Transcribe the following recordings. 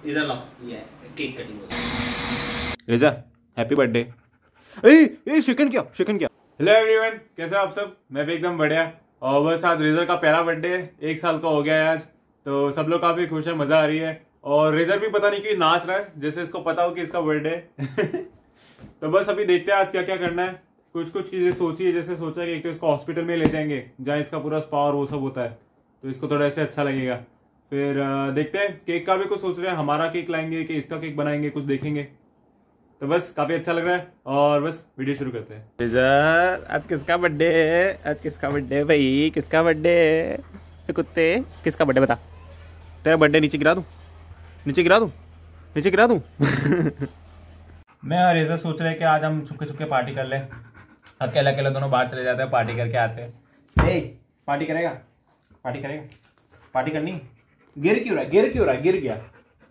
इधर लो, ये केक कटिंग हो गई। रेजा हैप्पी बर्थडे। ए चिकन क्या हेलो एवरीवन, कैसे आप सब? मैं भी एकदम बढ़िया। और बस आज रेजर का पहला बर्थडे है, 1 साल का हो गया है आज, तो सब लोग काफी खुश है, मजा आ रही है। और रेजर भी पता नहीं क्यों नाच रहा है, जैसे इसको पता हो कि इसका बर्थडे है। तो बस अभी देखते हैं आज क्या क्या करना है। कुछ चीजें सोची है, जैसे सोचा कि एक तो इसको हॉस्पिटल में ले जाएंगे जहाँ इसका पूरा स्पा और वो सब होता है, तो इसको थोड़ा ऐसे अच्छा लगेगा। फिर देखते हैं, केक का भी कुछ सोच रहे हैं, हमारा केक लाएंगे कि इसका केक बनाएंगे, कुछ देखेंगे। तो बस काफी अच्छा लग रहा है और बस वीडियो शुरू करते हैं। रेजर आज किसका बर्थडे है? आज किसका बर्थडे है भाई? किसका बर्थडे है कुत्ते? किसका बर्थडे बता? तेरा बर्थडे नीचे गिरा दूं? मैं और रेजर सोच रहे हैं कि आज हम छुपके पार्टी कर ले। अकेला दोनों बाहर चले जाते हैं, पार्टी करके आते हैं। पार्टी करेगा? पार्टी करनी? गिर क्यों रहा है? गिर गया।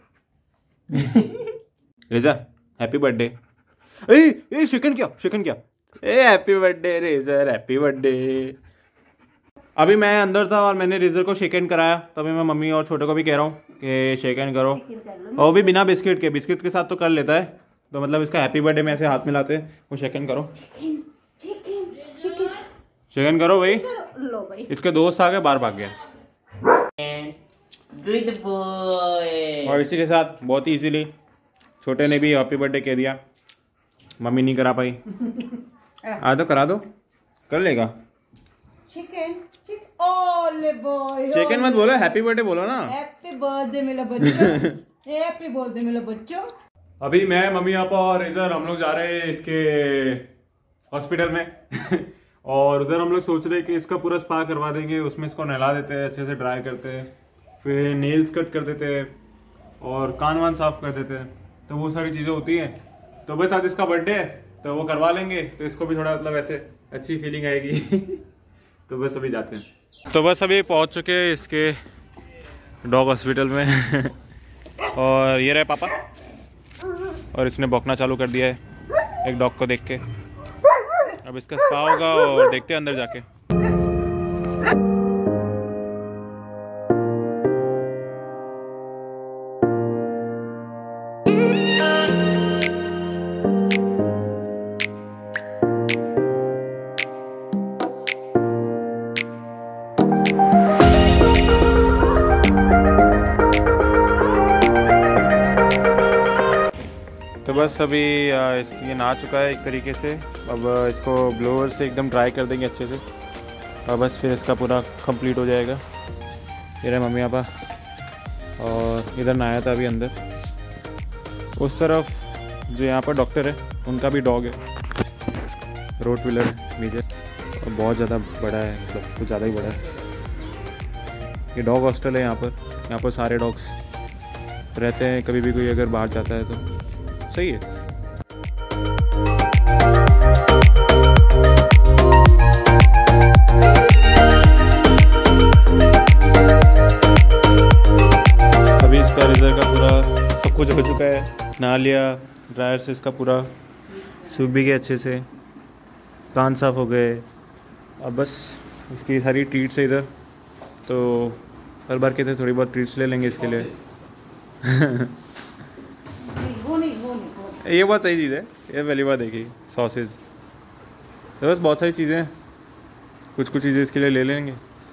रेजा हैप्पी बर्थडे। ए चिकन क्या? ए happy birthday Razor, happy birthday. अभी मैं अंदर था और मैंने रेजर को शेक हैंड कराया, तो अभी मैं मम्मी और छोटे को भी कह रहा हूँ कि शेक हैंड करो। और भी बिना बिस्किट के साथ तो कर लेता है, तो मतलब इसका हैप्पी बर्थडे में ऐसे हाथ मिलाते हैं, वो शेक हैंड करो। शेक हैंड करो भाई। इसके दोस्त आ गए, बाहर भाग गया। Good boy. और इसी के साथ बहुत ही इजीली छोटे ने भी हैप्पी बर्थडे कह दिया। मम्मी नहीं करा पाई। आ तो करा दो, कर लेगा। चिकन मत बोलो, हैप्पी बर्थडे बोलो ना। हैप्पी बर्थडे मेरा बच्चों। हैप्पी बर्थडे मेरा बच्चों। अभी मैं, मम्मी पापा और रेजर हम लोग जा रहे हैं इसके हॉस्पिटल में। और उधर हम लोग सोच रहे हैं कि इसका पूरा स्पा करवा देंगे, उसमें इसको नहला देते हैं, अच्छे से ड्राई करते हैं, फिर नेल्स कट कर देते हैं और कान वान साफ कर देते हैं। तो वो सारी चीज़ें होती हैं। तो बस आज इसका बर्थडे है तो वो करवा लेंगे, तो इसको भी थोड़ा मतलब ऐसे अच्छी फीलिंग आएगी। तो बस अभी जाते हैं। तो बस अभी पहुंच चुके हैं इसके डॉग हॉस्पिटल में। और ये रहे पापा, और इसने भौंकना चालू कर दिया है एक डॉग को देख के। अब इसका स्पा होगा और देखते हैं अंदर जाके। तो बस अभी इसकी ये नहा चुका है एक तरीके से। अब इसको ब्लोअर से एकदम ड्राई कर देंगे अच्छे से, और बस फिर इसका पूरा कंप्लीट हो जाएगा। ये रहे मम्मी पापा, और इधर नहाया था अभी अंदर। उस तरफ जो यहाँ पर डॉक्टर है उनका भी डॉग है, रोटविलर मीजर, और बहुत ज़्यादा बड़ा है, मतलब कुछ ज़्यादा ही बड़ा है। ये डॉग हॉस्टल है यहाँ पर सारे डॉग्स रहते हैं, कभी भी कोई अगर बाहर जाता है तो सही है। अभी इसका रेजर का पूरा सब कुछ हो चुका है, नहा लिया, ड्रायर से इसका पूरा सूख भी गया अच्छे से, कान साफ हो गए। अब बस इसकी सारी ट्रीट्स है इधर, तो हर बार कहते थोड़ी बहुत ट्रीट्स ले लेंगे इसके लिए। ये बहुत सही चीज़ है, ये पहली बार देखी, सॉसेज। तो बस बहुत सारी चीज़ें, कुछ चीज़ें इसके लिए ले लेंगे।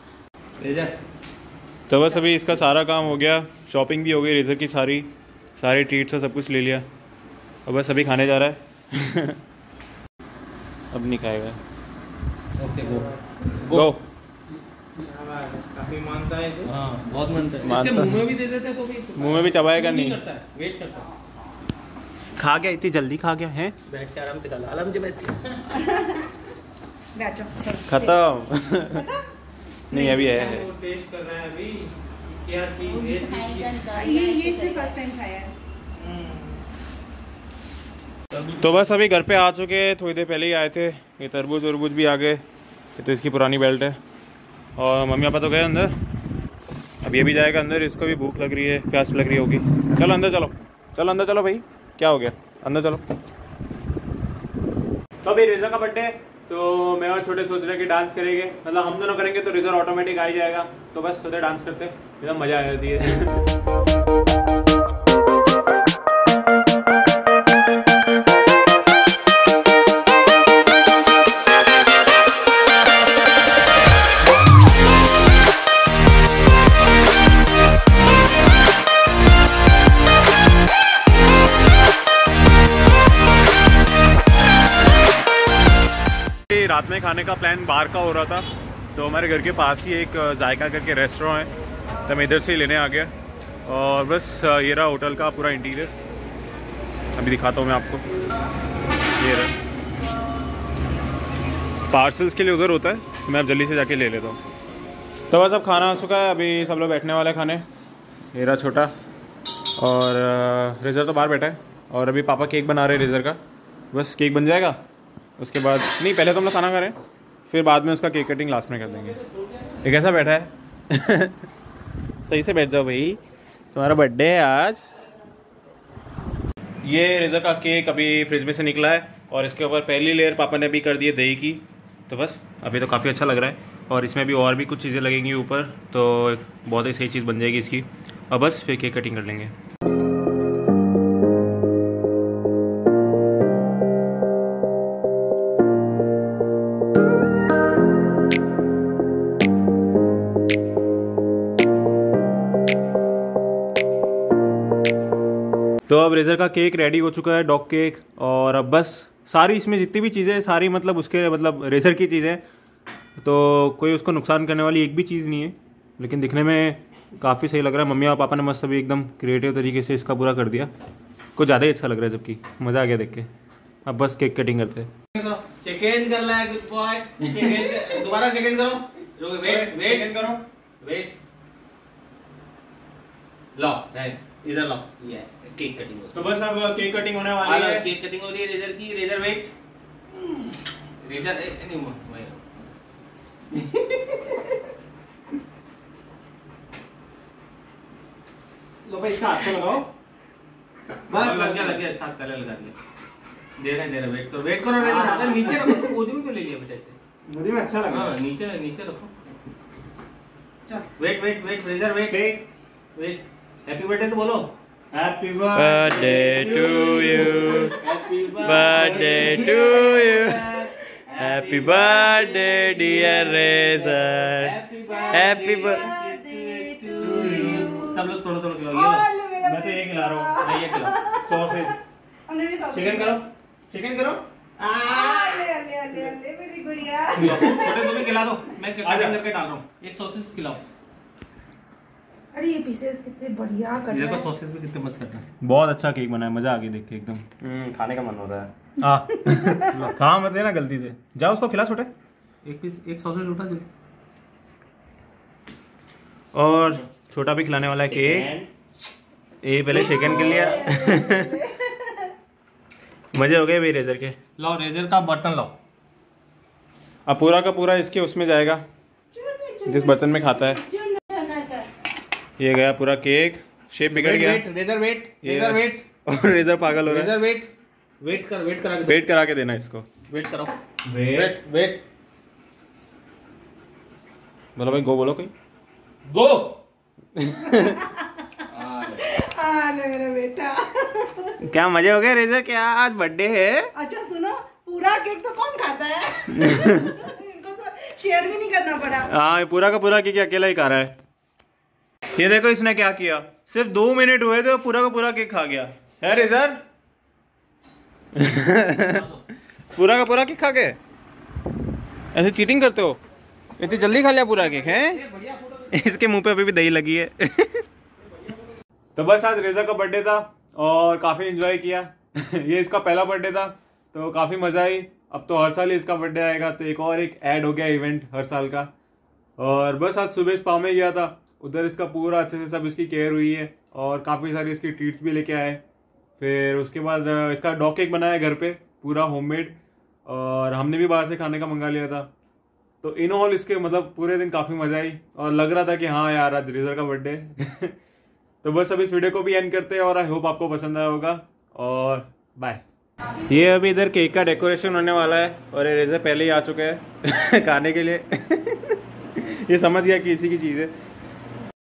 तो बस अभी इसका सारा काम हो गया, शॉपिंग भी हो गई, रेजर की सारी ट्रीट्स और सब कुछ ले लिया। और बस अभी खाने जा रहा है। अब नहीं खाएगा। Okay go. काफी मानता है तो। हाँ, बहुत मानता है। इसके मुंह में भी दे देते तो भी मुंह में भी चबाएगा नहीं। वेट करता है। खा गया, इतनी जल्दी खा गया है? बैठ के आराम से खा, आराम से बैठ। खत्म। नहीं अभी है। वो टेस्ट कर रहा है अभी, क्या चीज ये इसने फर्स्ट टाइम खाया है। तो बस अभी घर पे आ चुके हैं, थोड़ी देर पहले ही आए थे। ये तरबूज भी आ गए। ये तो इसकी पुरानी बेल्ट है। और मम्मी पापा तो गए अंदर, अब ये भी जाएगा अंदर, इसको भी भूख लग रही है, प्यास लग रही होगी। चलो अंदर चलो भाई, क्या हो गया, अंदर चलो। तो अभी रेजा का बर्थडे है, तो मैं और छोटे सोच रहे हैं कि डांस करेंगे, मतलब हम दोनों करेंगे तो रेजर ऑटोमेटिक आ ही जाएगा। तो बस थोड़े डांस करते हैं, एकदम मजा आ जाती है। में खाने का प्लान बाहर का हो रहा था, तो हमारे घर के पास ही एक जायका करके रेस्टोरेंट है, तो मैं इधर से ही लेने आ गया। और बस ये रहा होटल का पूरा इंटीरियर, अभी दिखाता हूँ मैं आपको। ये रहा, पार्सल्स के लिए उधर होता है, मैं अब जल्दी से जाके ले लेता हूँ। तो बस अब खाना आ चुका है, अभी सब लोग बैठने वाले खाने। ये रहा छोटा, और रेजर तो बाहर बैठा है, और अभी पापा केक बना रहे हैं रेजर का। बस केक बन जाएगा, उसके बाद नहीं, पहले तो हम लोग खाना खा रहे हैं, फिर बाद में उसका केक कटिंग लास्ट में कर देंगे। ये कैसा बैठा है? सही से बैठ जाओ भाई, तुम्हारा बर्थडे है आज। ये रेजर का केक अभी फ्रिज में से निकला है, और इसके ऊपर पहली लेयर पापा ने भी कर दी है दही की। तो बस अभी तो काफ़ी अच्छा लग रहा है, और इसमें भी और भी कुछ चीज़ें लगेंगी ऊपर, तो बहुत ही सही चीज़ बन जाएगी इसकी। और बस फिर केक कटिंग कर लेंगे। तो अब रेजर का केक रेडी हो चुका है, डॉग केक। और अब बस सारी इसमें जितनी भी चीज़ें सारी मतलब उसके मतलब रेजर की चीज़ें, तो कोई उसको नुकसान करने वाली एक भी चीज़ नहीं है, लेकिन दिखने में काफ़ी सही लग रहा है। मम्मी और पापा ने मस्त अभी एकदम क्रिएटिव तरीके से इसका पूरा कर दिया, कुछ ज़्यादा ही अच्छा लग रहा है, जबकि मज़ा आ गया देख के। अब बस केक कटिंग करते हैं। सेकंड कर रहा है, गुड बॉय। दोबारा सेकंड करो, वेट वेट करो, वेट लो, इधर लो, ये केक कटिंग। तो बस अब केक कटिंग होने वाली है। केक कटिंग हो रही है रेजर की। रेजर वेट, रेजर नहीं लो भाई, इसका हाथ पे लगाओ। बस लग गया इसका हाथ पहले लगा दिया। दे रहे वेट करो रेजर। अगर नीचे रखो तो गोदी में क्यों ले लिया बेटा इसे? मुझे में अच्छा लग रहा है। हां नीचे रखो। चल वेट रेजर वेट। हैप्पी बर्थडे तो बोलो। Happy birthday to you. Happy Birthday to you. Happy birthday dear Reza. Happy birthday to you. सब लोग थोड़ा खिलाओ। मैं तो ये खिला रहा हूँ। मैं ये खिलाओ। हमने भी चिकन करो। ले मेरी गुड़िया। छोटे तुम्हें खिला दो, मैं कटिंग करके डाल रहा हूँ। ये सॉसेस खिलाओ। अरे ये पीसेस कितने बढ़िया कट रहे हैं। देखो सॉसेस भी कितने मस्त कट रहे हैं। बहुत अच्छा केक बना है, मजा आ गई देख के एकदम। खाने का मन हो रहा है। खा मत देना गलती से, जाओ उसको खिला छोटे। एक सॉसेज उठा जल्दी। और छोटा भी खिलाने वाला है केक। ये पहले सेकंड कर लिया। मजे हो गए भाई रेजर के। लाओ रेजर का बर्तन लाओ। अब पूरा का पूरा इसके उसमें जाएगा, जिस बर्तन में खाता है। ये गया पूरा केक, शेप बिगड़ गया। Razor wait. और रेजर पागल हो रहा है। रेजर वेट करा के देना इसको। वेट करो। वेट बोलो भाई, गो बोलो कोई। गो। ले मेरा बेटा। क्या मजे हो गए रेजर के, आज बर्थडे है। अच्छा सुनो, पूरा केक तो कौन खाता है? इनको तो शेयर भी नहीं करना पड़ा। हाँ, पूरा का पूरा केक अकेला ही खा रहा है। ये देखो इसने क्या किया, सिर्फ 2 मिनट हुए थे पूरा का पूरा केक खा गया है रेजर। पूरा का पूरा केक खा गए, ऐसे चीटिंग करते हो? इतनी जल्दी खा लिया पूरा केक है? इसके मुंह पे अभी भी दही लगी है। तो बस आज रेजा का बर्थडे था और काफी एंजॉय किया। ये इसका पहला बर्थडे था तो काफी मजा आई। अब तो हर साल ही इसका बर्थडे आएगा, तो एक ऐड हो गया इवेंट हर साल का। और बस आज सुबह स्पा में गया था, उधर इसका पूरा अच्छे से सब इसकी केयर हुई है और काफ़ी सारी इसकी ट्रीट्स भी लेके आए। फिर उसके बाद इसका डॉग केक बनाया घर पे पूरा होममेड, और हमने भी बाहर से खाने का मंगा लिया था। तो इन ऑल इसके मतलब पूरे दिन काफ़ी मजा आई और लग रहा था कि हाँ यार आज रेजर का बर्थडे। तो बस अब इस वीडियो को भी एंड करते हैं और आई होप आपको पसंद आया होगा और बाय। ये अभी इधर केक का डेकोरेशन होने वाला है और ये रेजर पहले ही आ चुके हैं खाने के लिए। ये समझ गया कि इसी की चीज़ है।